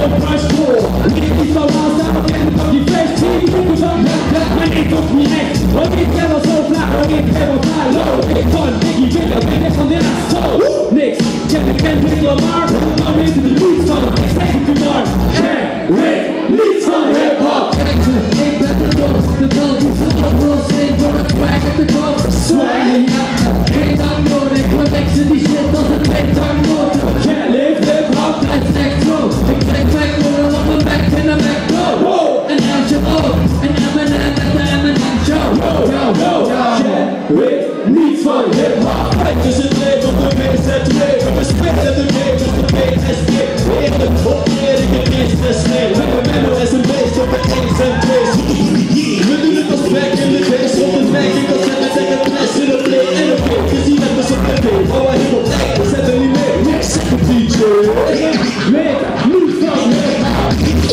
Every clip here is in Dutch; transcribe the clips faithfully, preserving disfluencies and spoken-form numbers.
op rush voor. Ik niet zo aan staan, ik ken op die feest. Zie ik niet zo net, maar ik toch niet echt. Want ik ben wel zo vlak, maar ik ben wel klaar. Low, ik van Biggie Bigger, ben ik van dit zo. Niks, ken ik ken Rick Lamar. Dan weet je de lied van, ik zeg het u maar. Ken Rick, niet van hip-hop. Ik ben de doos, de doos die van de bros in voor het crack op de kop. Swag, geen tang nodig, we mixen die shit als een twee tang motor. Can't live hip-hop, Het is echt zo, ik trek back motor op mijn back in de back go. En L J O, en Eminem met de Eminem show. Yo, yo, yo. Ken Rick, niet van hip-hop. Het is het leven op de meest het leven. We spitten de game, dus de beat is dik. Eerlijk, op eerlijk, het is de sneeuw. Met een menno is een beest op het eens en twee. We doen het als back in the days. Op een Mac, ik kan zetten tegen flash in de play. En een pik, gezien hebben ze op de beat. Oh, hij heeft op echt, we zetten niet mee. Niks, zeg een D J. Rick, niet van hip-hop.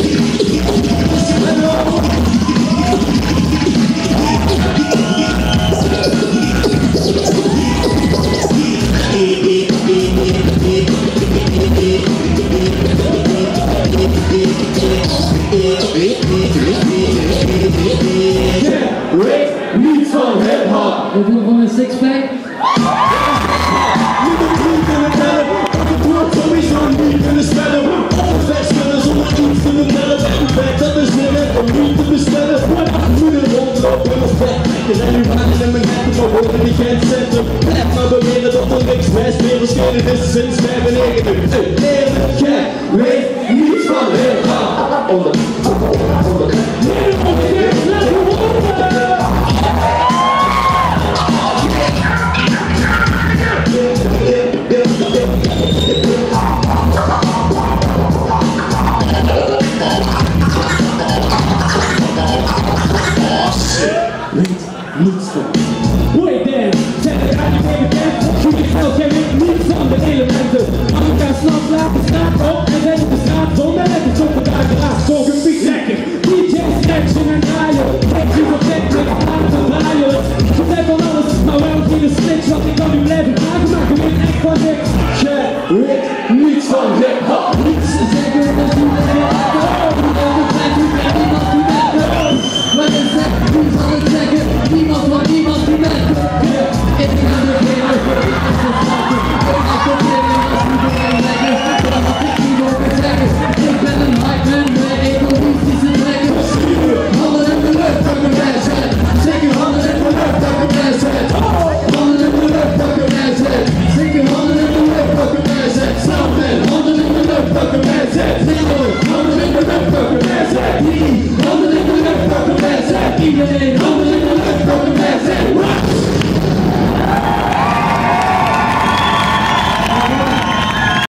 Rick, niet van hip-hop. We doen van een sixpack. Niet op niet in het tellen, want het wordt sowieso niet in de spellen. Ongeveer spellen zonder iets in de tellen. Back, dat is weer net om niet te bestellen. Moeder rondlopen of wegtrekken. En nu gaan in mijn netten van horen die geen centrum. Blijf maar beweren dat er niks best meer verschenen is sinds vijfennegentig. Eerlijk, Rick, niet van hip-hop. Onder.